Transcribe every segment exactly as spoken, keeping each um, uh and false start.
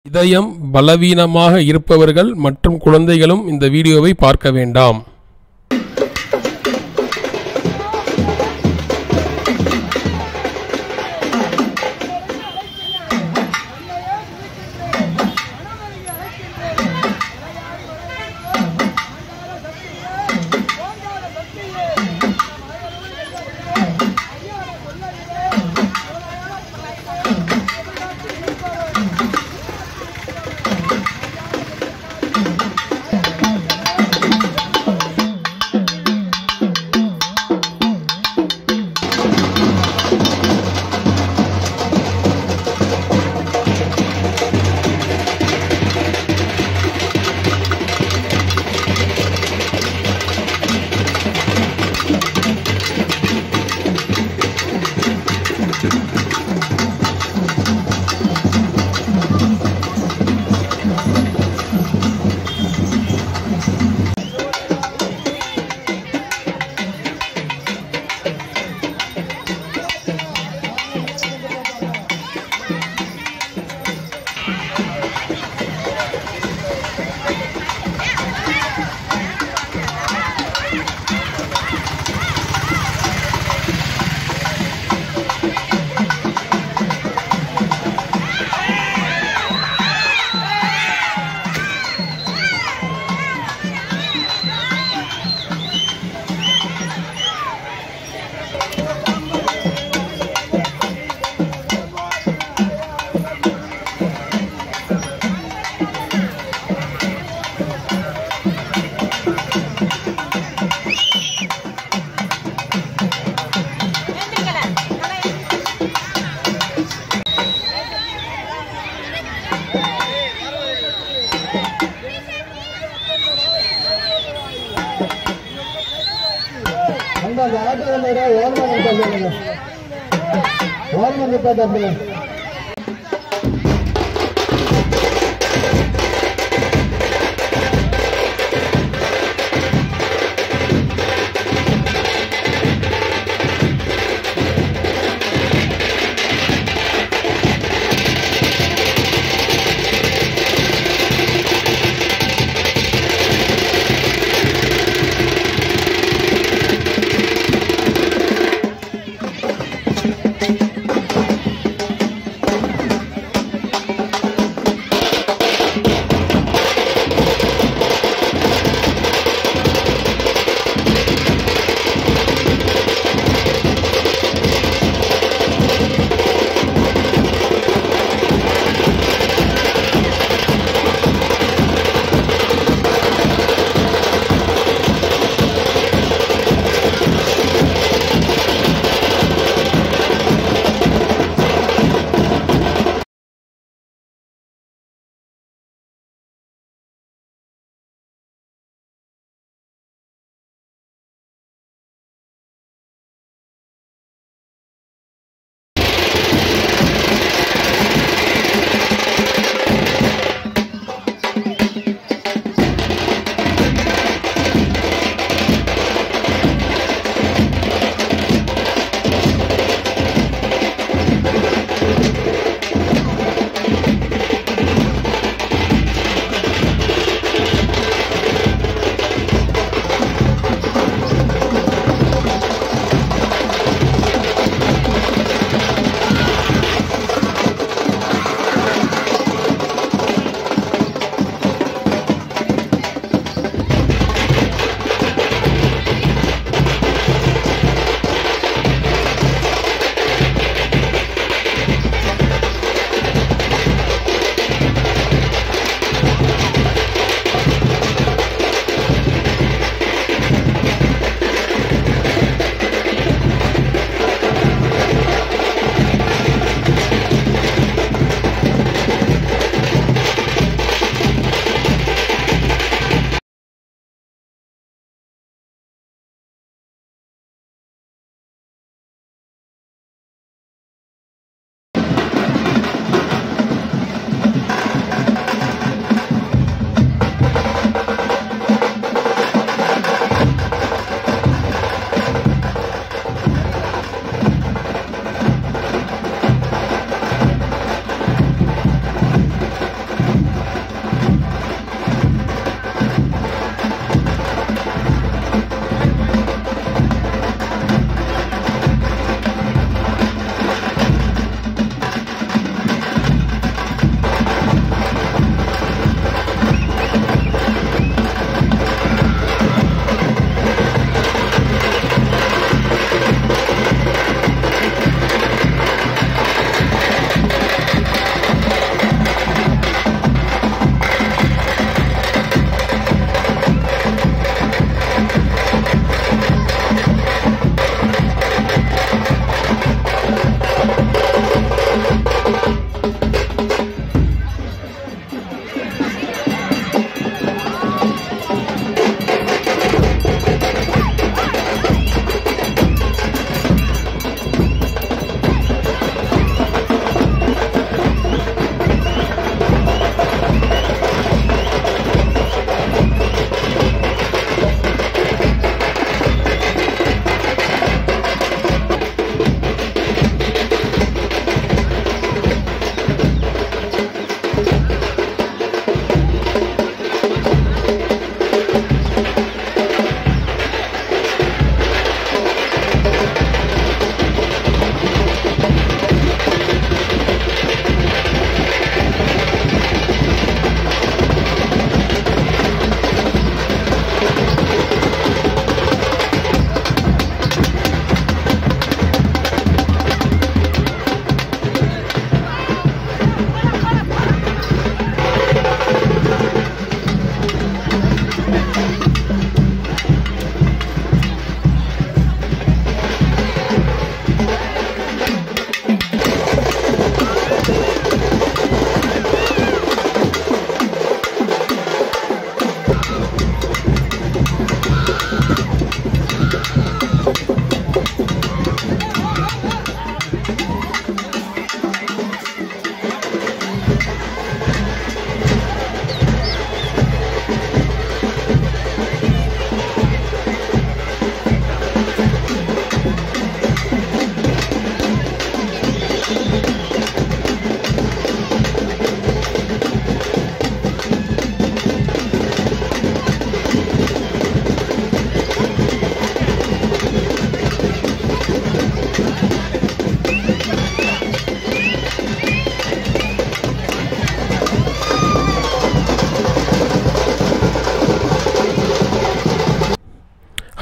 இதயம் பலவீனமாக இருப்பவர்கள் மற்றும் குழந்தைகளும் இந்த வீடியோவை பார்க்க வேண்டாம்.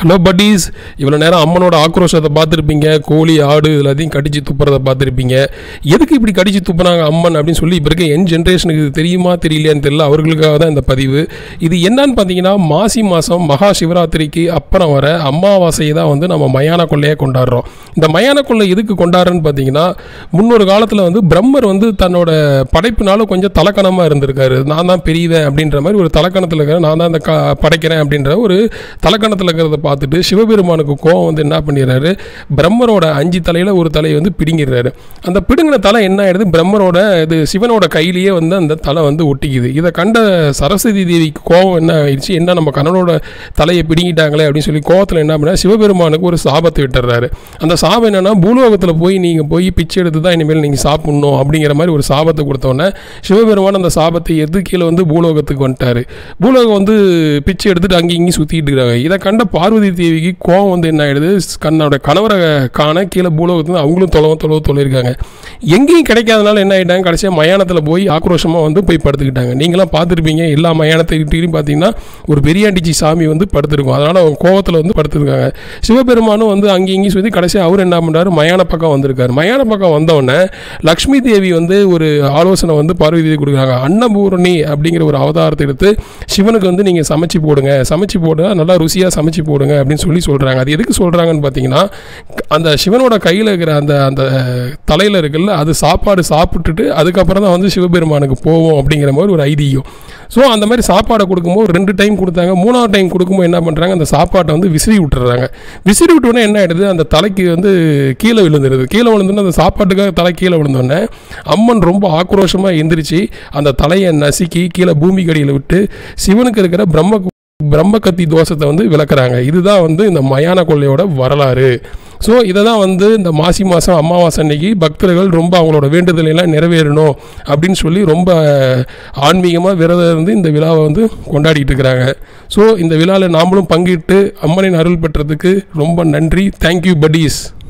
ஹலோ பட்டீஸ், இவ்வளோ நேரம் அம்மனோட ஆக்ரோஷத்தை பார்த்துருப்பீங்க. கோழி ஆடு எல்லாத்தையும் கடிச்சு துப்புறதை பார்த்துருப்பீங்க. எதுக்கு இப்படி கடிச்சு துப்புனாங்க அம்மன் அப்படின்னு சொல்லி இப்போ இருக்க யங் ஜென்ரேஷனுக்கு இது தெரியுமா தெரியலையான்னு தெரியல. அவர்களுக்காக தான் இந்த பதிவு. இது என்னன்னு பார்த்தீங்கன்னா, மாசி மாதம் மகா சிவராத்திரிக்கு அப்புறம் வர அமாவாசையை தான் வந்து நம்ம மயான கொள்ளையாக கொண்டாடுறோம். இந்த மயான கொள்ளை எதுக்கு கொண்டாடுறோன்னு பார்த்தீங்கன்னா, முன்னொரு காலத்தில் வந்து பிரம்மர் வந்து தன்னோட படைப்புனால கொஞ்சம் தலக்கணமாக இருந்திருக்காரு. நான் தான் பெரியவன் அப்படின்ற மாதிரி ஒரு தலக்கணத்தில் இருக்கிறேன், நான் தான் இந்த க படைக்கிறேன் அப்படின்ற ஒரு தலக்கணத்தில் இருக்கிறத பார்த்துட்டு சிவபெருமானுக்கு கோவம் வந்து என்ன பண்ணிடுறாரு, பிரம்மரோட அஞ்சு தலையில் ஒரு தலையை வந்து பிடுங்கிடுறாரு. அந்த பிடுங்கின தலை என்ன ஆயிடுது, பிரம்மரோட இது சிவனோட கையிலேயே வந்து அந்த தலை வந்து ஒட்டிக்குது. இதை கண்ட சரஸ்வதி தேவிக்கு கோவம் என்ன ஆயிடுச்சு, என்ன நம்ம கண்ணனோட தலையை பிடுங்கிட்டாங்களே அப்படின்னு சொல்லி கோவத்தில் என்ன பண்ணால் சிவபெருமானுக்கு ஒரு சாபத்தை விட்டுறாரு. அந்த சாபம் என்னன்னா, பூலோகத்தில் போய் நீங்கள் போய் பிச்சை எடுத்து தான் இனிமேல் நீங்கள் சாப்பிடணும் அப்படிங்கிற மாதிரி ஒரு சாபத்தை கொடுத்தோன்னே சிவபெருமான் அந்த சாபத்தை எது கீழே வந்து பூலோகத்துக்கு வந்துட்டார். பூலோகம் வந்து பிச்சை எடுத்துட்டு அங்கேயும் இங்கேயும் சுற்றிட்டு இருக்காங்க. இதை கண்ட பார்வதி தேவிக்கு கோவம் வந்து என்ன ஆயிடுது, கண்ணோட கணவரை காண கீழே பூலோகத்தில் அவங்களும் தொலைவ தொலைவ தொலையிருக்காங்க. எங்கேயும் கிடைக்காதனால என்ன ஆகிட்டாங்க, கடைசியாக மயானத்தில் போய் ஆக்ரோஷமாக வந்து போய் படுத்துக்கிட்டாங்க. நீங்களாம் பார்த்துருப்பீங்க, எல்லா மயானத்தையும் பார்த்தீங்கன்னா ஒரு பெரியாண்டிச்சி சாமி வந்து படுத்துருக்கும். அதனால் அவங்க கோவத்தில் வந்து படுத்துருக்காங்க. சிவபெருமானும் வந்து அங்கேயும் இங்கேயும் சுற்றி கடைசியாக அவர் என்ன பண்ணுறாரு, மயான பக்கம் வந்திருக்காரு. மயான பக்கம் வந்தவுடனே லக்ஷ்மி தேவி வந்து ஒரு ஆலோசனை வந்து பார்வதி தேவி கொடுக்குறாங்க. அன்னபூரணி அப்படிங்கிற ஒரு அவதாரத்தை எடுத்து சிவனுக்கு வந்து நீங்கள் சமைச்சு போடுங்க, சமைச்சு போடுங்க, நல்லா ருசியாக சமைச்சு போடுங்க அப்படின்னு சொல்லி சொல்கிறாங்க. அது எதுக்கு சொல்கிறாங்கன்னு பார்த்தீங்கன்னா, அந்த சிவனோட கையில் இருக்கிற அந்த அந்த தலையில் இருக்குல்ல, அது சாப்பாடு சாப்பிட்டுட்டு அதுக்கப்புறம் தான் வந்து சிவபெருமானுக்கு போவோம் அப்படிங்கிற மாதிரி ஒரு ஐதீகம். ஸோ அந்த மாதிரி சாப்பாடை கொடுக்கும்போது ரெண்டு டைம் கொடுத்தாங்க. மூணாவது டைம் கொடுக்கும்போது என்ன பண்ணுறாங்க, அந்த சாப்பாட்டை வந்து விசிறி விட்டுறாங்க. விசிறி விட்டோன்னே என்ன ஆகிடுது, அந்த தலைக்கு வந்து கீழே விழுந்துருது. கீழே விழுந்தோன்னே அந்த சாப்பாட்டுக்காக தலை கீழே விழுந்தோடனே அம்மன் ரொம்ப ஆக்ரோஷமாக எந்திரிச்சு அந்த தலையை நசுக்கி கீழே பூமி கடியில் விட்டு சிவனுக்கு இருக்கிற பிரம்ம பிரம்மகத்தி தோஷத்தை வந்து விளக்குறாங்க. இதுதான் வந்து இந்த மயான கொள்ளையோட வரலாறு. ஸோ இதை தான் வந்து இந்த மாசி மாதம் அமாவாசை அன்னைக்கு பக்தர்கள் ரொம்ப அவங்களோட வேண்டுதலையெல்லாம் நிறைவேறணும் அப்படின்னு சொல்லி ரொம்ப ஆன்மீகமாக விரதம் இருந்து இந்த விழாவை வந்து கொண்டாடிட்டு இருக்கிறாங்க. ஸோ இந்த விழாவில் நாமளும் பங்கிட்டு அம்மனின் அருள் பெற்றதுக்கு ரொம்ப நன்றி. Thank you buddies.